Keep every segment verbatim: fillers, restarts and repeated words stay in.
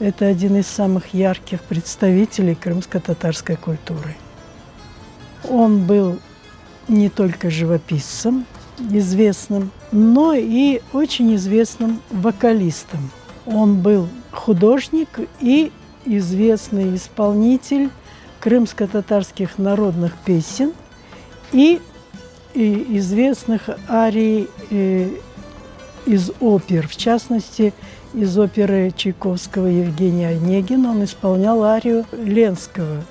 Это один из самых ярких представителей крымско-татарской культуры. Он был не только живописцем известным, но и очень известным вокалистом. Он был художник и известный исполнитель крымско-татарских народных песен и, и известных арий э, из опер, в частности, из оперы Чайковского «Евгений Онегин» он исполнял арию Ленского.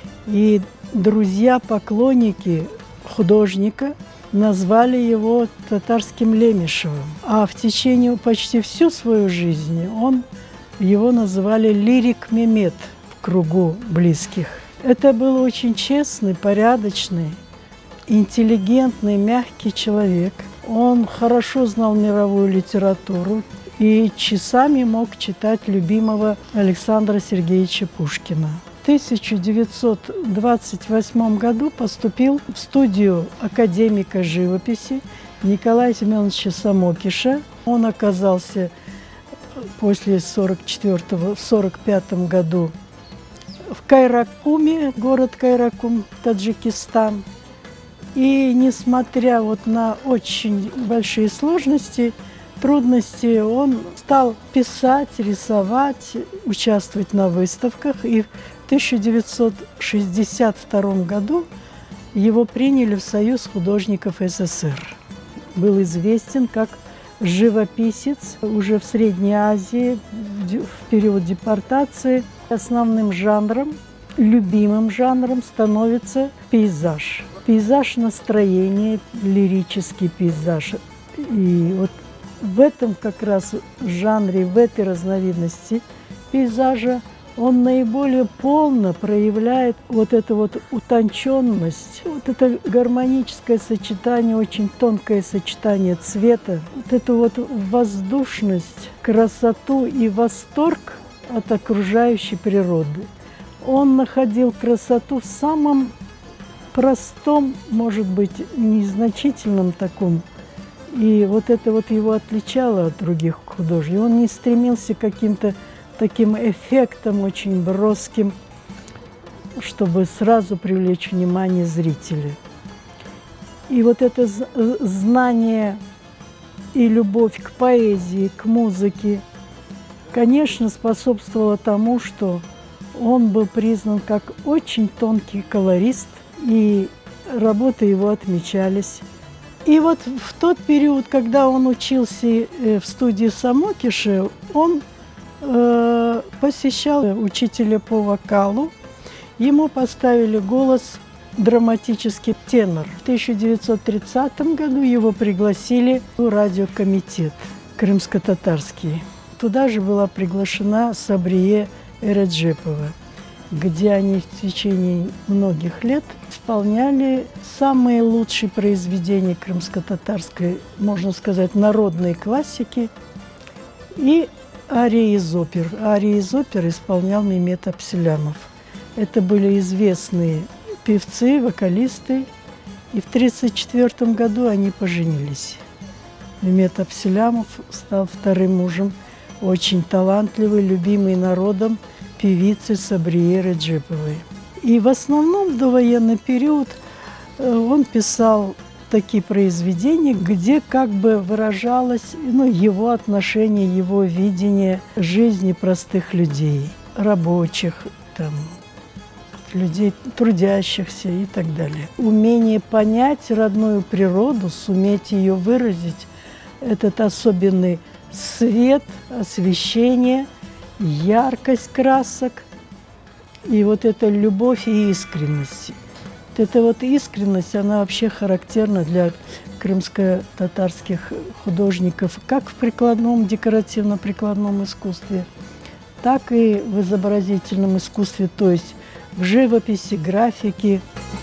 И друзья-поклонники художника назвали его татарским Лемешевым. А в течение почти всю свою жизнь он, его называли лирик Мемет в кругу близких. Это был очень честный, порядочный, интеллигентный, мягкий человек. Он хорошо знал мировую литературу и часами мог читать любимого Александра Сергеевича Пушкина. В тысяча девятьсот двадцать восьмом году поступил в студию академика живописи Николая Семеновича Самокиша. Он оказался после сорок четвёртого, в сорок пятом году в Кайракуме, город Кайракум, Таджикистан. И несмотря вот на очень большие сложности, трудности, он стал писать, рисовать, участвовать на выставках. И в тысяча девятьсот шестьдесят втором году его приняли в Союз художников СССР. Был известен как живописец уже в Средней Азии в период депортации. Основным жанром, любимым жанром становится пейзаж. Пейзаж настроения, лирический пейзаж. И вот в этом как раз жанре, в этой разновидности пейзажа он наиболее полно проявляет вот эту вот утонченность, вот это гармоническое сочетание, очень тонкое сочетание цвета, вот эту вот воздушность, красоту и восторг от окружающей природы. Он находил красоту в самом простом, может быть, незначительном таком. И вот это вот его отличало от других художников. Он не стремился к каким-то таким эффектом очень броским, чтобы сразу привлечь внимание зрителя. И вот это знание и любовь к поэзии, к музыке, конечно, способствовало тому, что он был признан как очень тонкий колорист, и работы его отмечались. И вот в тот период, когда он учился в студии Самокиша, он э, посещал учителя по вокалу. Ему поставили голос драматический тенор. В тысяча девятьсот тридцатом году его пригласили в радиокомитет крымско-татарский. Туда же была приглашена Сабрие Эреджепова, где они в течение многих лет исполняли самые лучшие произведения крымско-татарской, можно сказать, народной классики и арии из опер. Арии из опер исполнял Мемет Апсилямов. Это были известные певцы, вокалисты, и в тысяча девятьсот тридцать четвёртом году они поженились. Мемет Апсилямов стал вторым мужем очень талантливой, любимой народом певицы Сабрие Эреджеповой. И в основном в довоенный период он писал такие произведения, где как бы выражалось ну, его отношение, его видение жизни простых людей, рабочих, там, людей трудящихся и так далее. Умение понять родную природу, суметь ее выразить, этот особенный свет, освещение, яркость красок и вот эта любовь и искренность. Вот эта вот искренность, она вообще характерна для крымско-татарских художников как в прикладном, декоративно-прикладном искусстве, так и в изобразительном искусстве, то есть в живописи, графике.